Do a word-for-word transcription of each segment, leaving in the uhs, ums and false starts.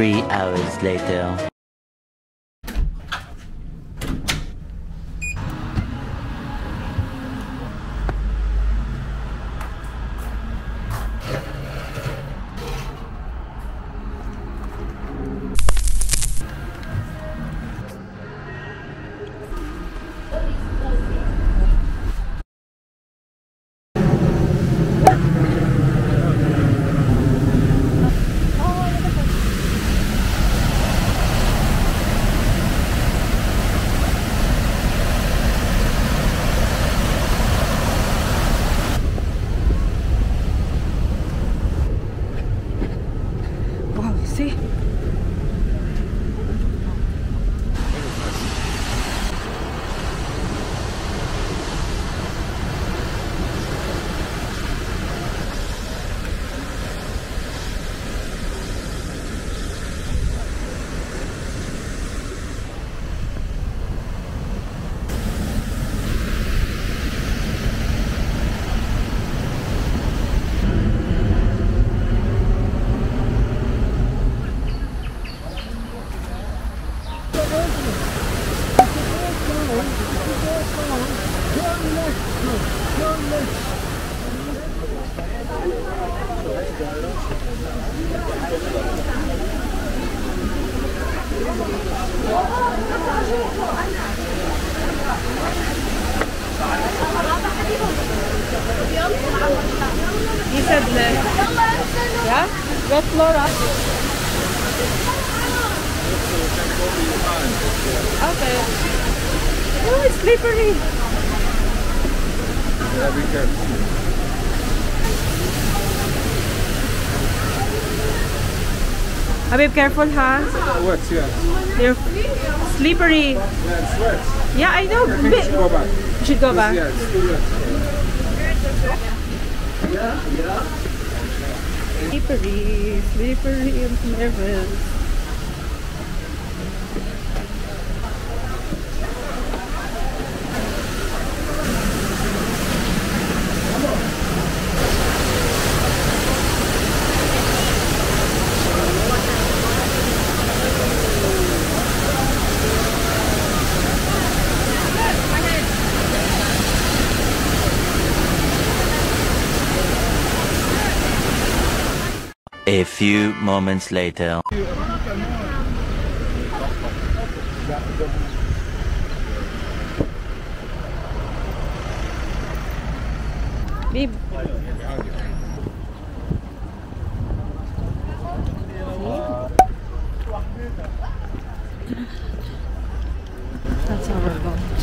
Three hours later. See? He said left. Yeah? Red Flora. Okay. Oh, it's slippery. Yeah, be careful. Habib, careful, huh? Wet, yeah. They're slippery. Yeah, it's wet. Yeah, I know. I think you should go back. You should go back. Yeah, it's too wet. Slippery, slippery and nervous. A few moments later. Babe. That's our boat.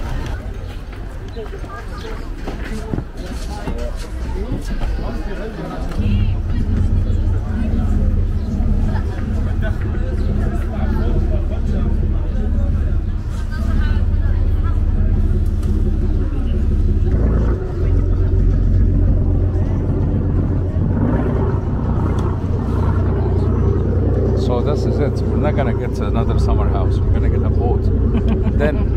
So this is it. We're not gonna get another summer house. We're gonna get a boat. Then.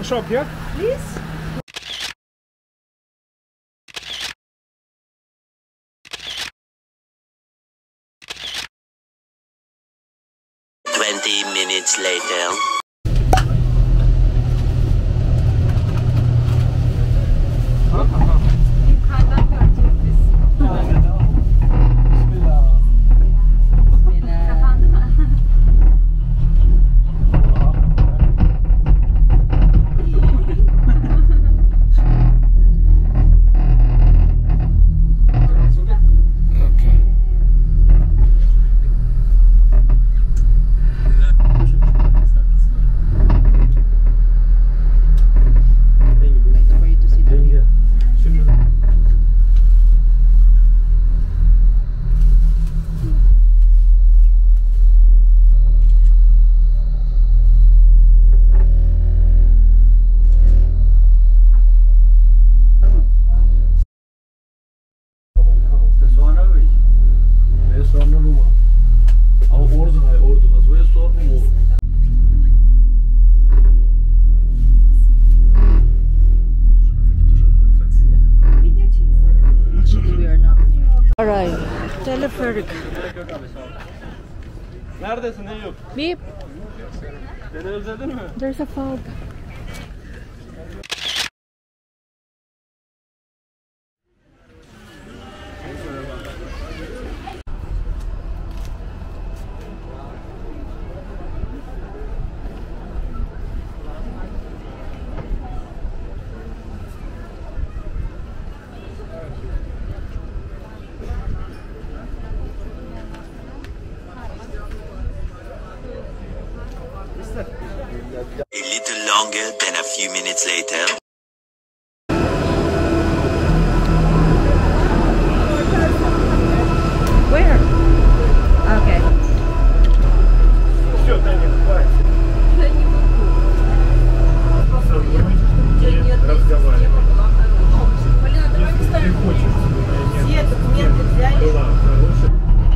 shop here? Please? Twenty minutes later. Alright, telepheric. Neredesin Eyüp? Beep. Beni özledin mi? There's a fog. A little longer than a few minutes later. Where? Okay. Все, Таня, хватит. Разговаривай. Если хочешь, все документы взяли. Была хорошая.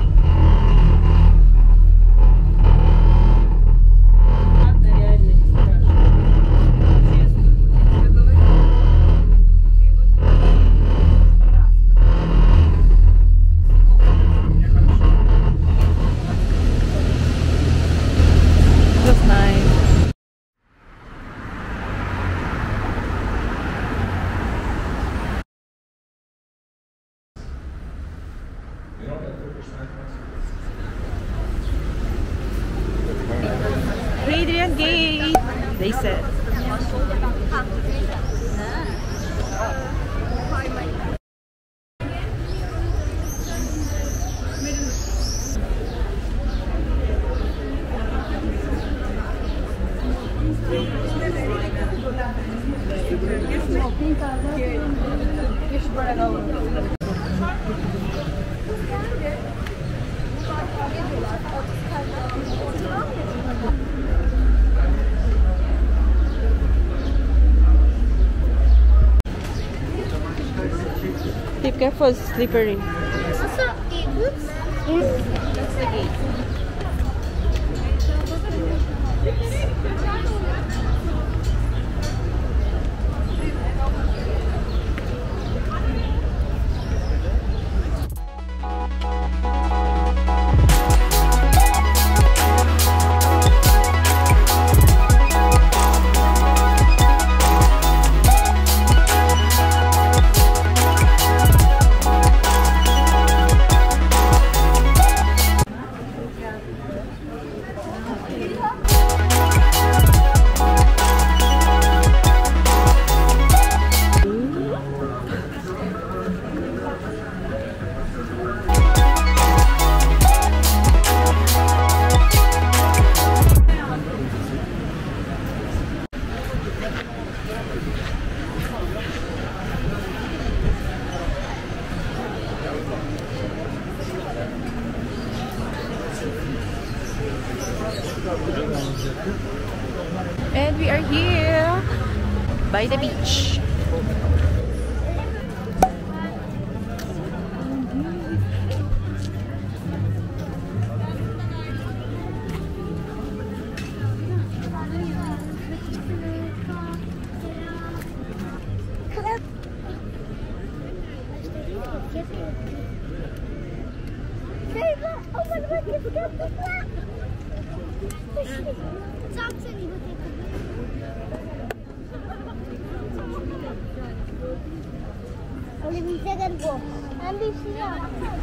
Hadrian Gate, they said. Be careful, it's slippery. That's the gate. Oops. That's the gate. And we are here by the beach. Kijk, oh my god, ik heb het. Zag ze niet wat ik heb. Olivia can go. And we see her.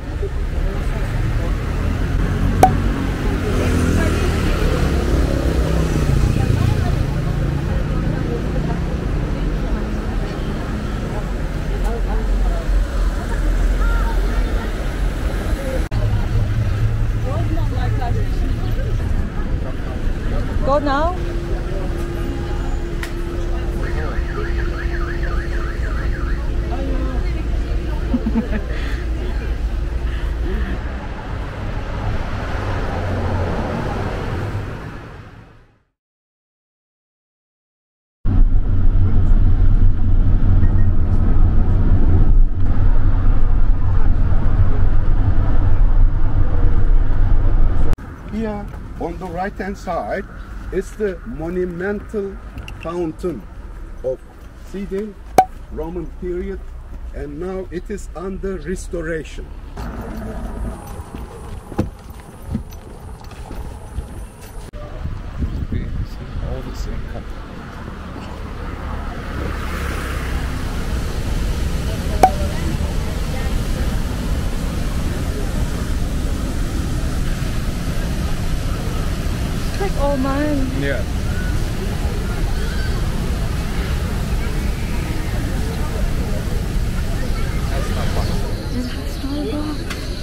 Go now. Here on the right hand side is the monumental fountain of Sidin, Roman period, and now it is under restoration. All the same color. Like all mine. Yeah. That's not fun. It has Starbucks.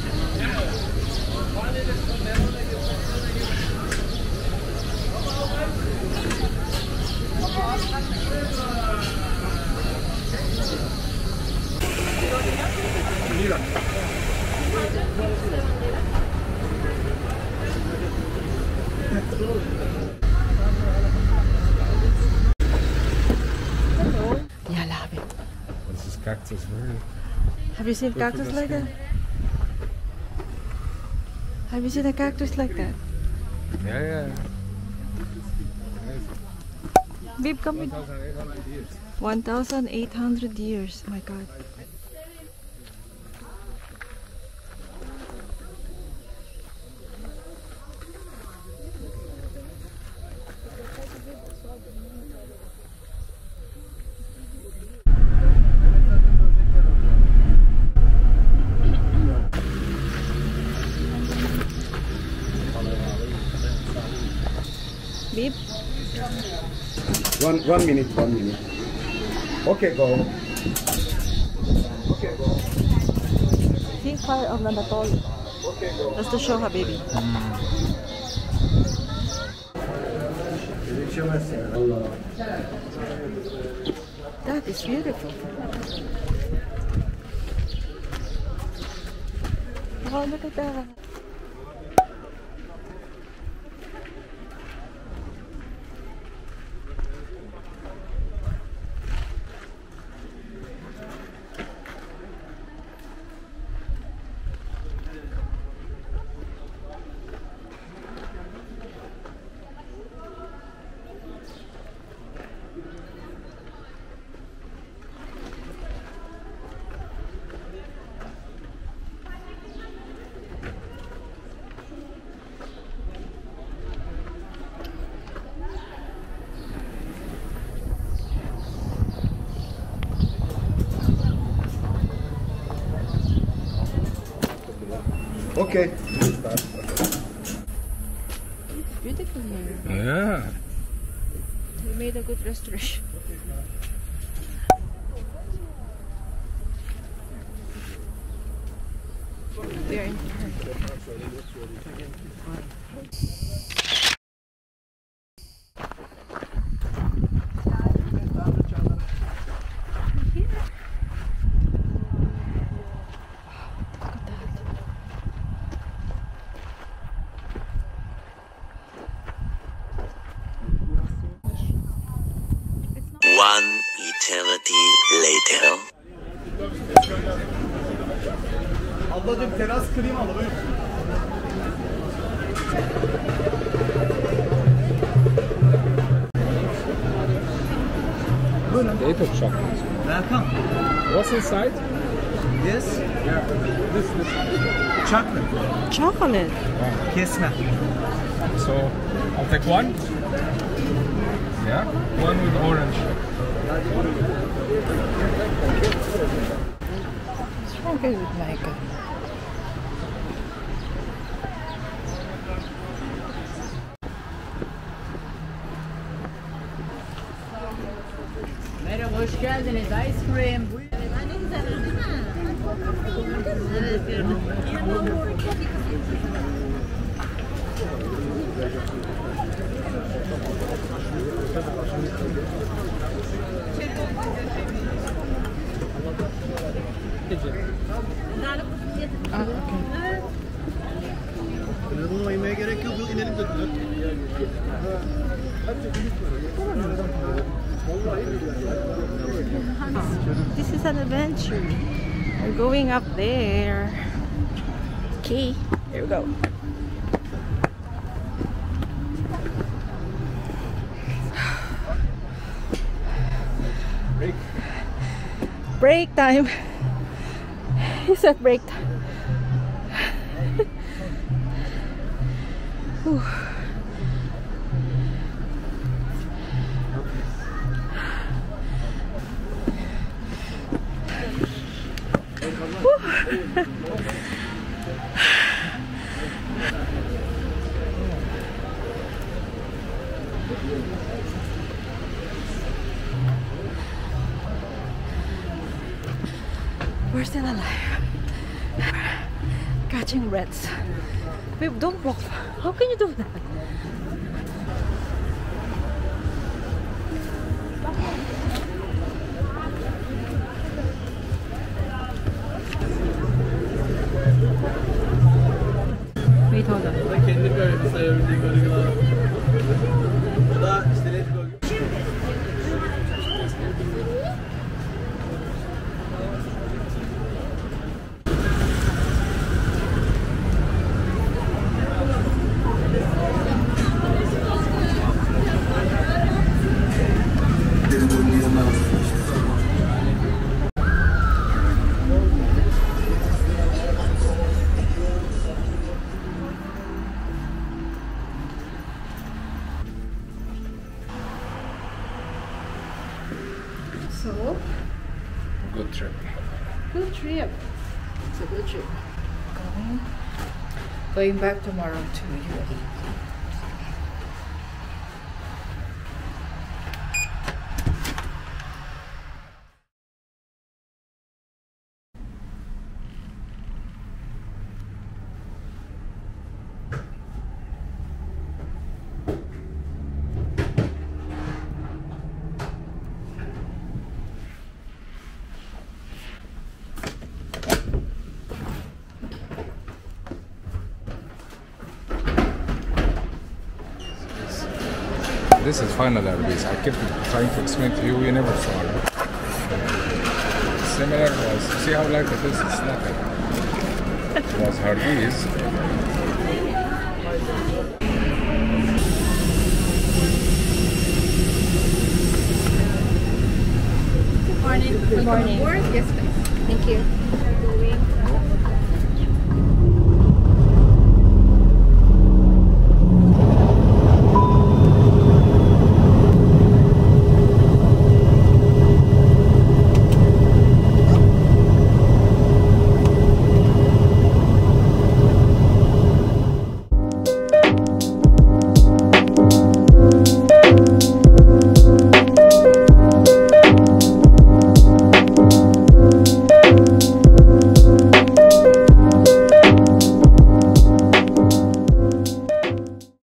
Yeah, I love it. This is cactus verde. Have you seen cactus like that? Have you seen a cactus like that? Yeah, yeah. Babe, come with one thousand eight hundred years. one thousand eight hundred years. My God. Babe, One, one minute, one minute. Okay, go. Okay, go. think fire of Nandatol. Okay, go. That's the show, habibi. That is beautiful. Oh, look at that. Okay. It's beautiful here. Yeah. We made a good restoration. We are in One eternity later. Ablacığım teras klimalı buyur. Potato chocolate. Welcome. What's inside? This? Yeah. This, this. Chocolate. Chocolate. Kesme. So, I'll take one. Yeah. One with orange. What's wrong with Michael? Merhaba, hoş geldiniz. Ice cream. Evet, gördüm. Ah, okay. Bunu yemeye gerek yok. İnelim dediler. This is an adventure. We're going up there. Okay, here we go. Break. Break time. He said break time. Whew. We're still alive. Catching rats. Babe, don't walk. How can you do that? Wait, hold on. Kendim böyle sayabildiğim bölgeler. Bu da işte let's go. So, Good trip. good trip. It's a good trip. Going, going back tomorrow to U A E. This is final Airbus. I kept trying to explain to you, you never saw it. Similar was, see how light it is? It's nothing. It was Hardee's. Good morning. Good morning. Yes, please. Thank you.